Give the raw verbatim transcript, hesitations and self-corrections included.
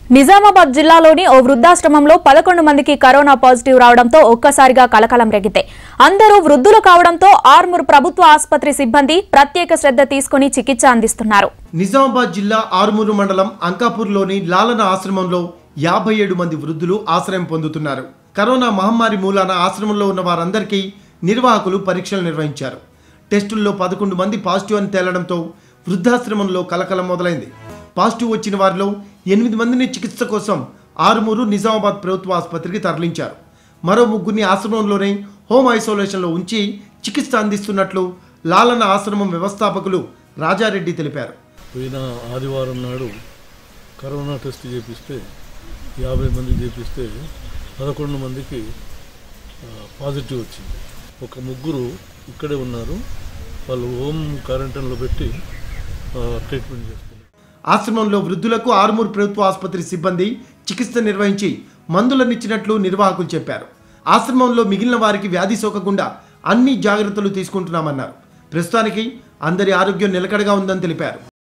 నిజామాబాద్ జిల్లాలోని ఓ వృద్ధాశ్రమంలో పదకొండు మందికి కరోనా పాజిటివ్ రావడంతో ఒక్కసారిగా కలకలం రేగితే అందరూ వృద్ధులు కావడంతో ఆర్మూర్ ప్రభుత్వ ఆసుపత్రి సిబ్బంది ప్రత్యేక శ్రద్ధ తీసుకుని చికిత్స అందిస్తున్నారు. నిజామాబాద్ జిల్లా ఆర్మూరు మండలం అంకాపూర్లోని లాలన ఆశ్రమంలో యాభై ఏడు మంది వృద్ధులు ఆశ్రయం పొందుతున్నారు. కరోనా మహమ్మారి మూలాన ఆశ్రమంలో ఉన్న వారందరికీ నిర్వాహకులు పరీక్షలు నిర్వహించారు. టెస్టుల్లో పదకొండు మంది పాజిటివ్ అని తేలడంతో వృద్ధాశ్రమంలో కలకలం మొదలైంది. పాజిటివ్ వచ్చిన వారిలో ఎనిమిది మందిని చికిత్స కోసం ఆరుమూరు నిజామాబాద్ ప్రభుత్వ ఆసుపత్రికి తరలించారు. మరో ముగ్గురిని ఆశ్రమంలోనే హోమ్ ఐసోలేషన్లో ఉంచి చికిత్స అందిస్తున్నట్లు లాలన ఆశ్రమం వ్యవస్థాపకులు రాజారెడ్డి తెలిపారు. పోయిన ఆదివారం నాడు కరోనా టెస్ట్ చేపిస్తే యాభై మంది చేపిస్తే పదకొండు మందికి పాజిటివ్ వచ్చింది. ఒక ముగ్గురు ఇక్కడే ఉన్నారు. వాళ్ళు హోమ్ క్వారంటైన్లో పెట్టి ట్రీట్మెంట్ చేస్తున్నారు. ఆశ్రమంలో వృద్ధులకు ఆరుమూరు ప్రభుత్వ ఆసుపత్రి సిబ్బంది చికిత్స నిర్వహించి మందులనిచ్చినట్లు నిర్వాహకులు చెప్పారు. ఆశ్రమంలో మిగిలిన వారికి వ్యాధి సోకకుండా అన్ని జాగ్రత్తలు తీసుకుంటున్నామన్నారు. ప్రస్తుతానికి అందరి ఆరోగ్యం నిలకడగా ఉందని తెలిపారు.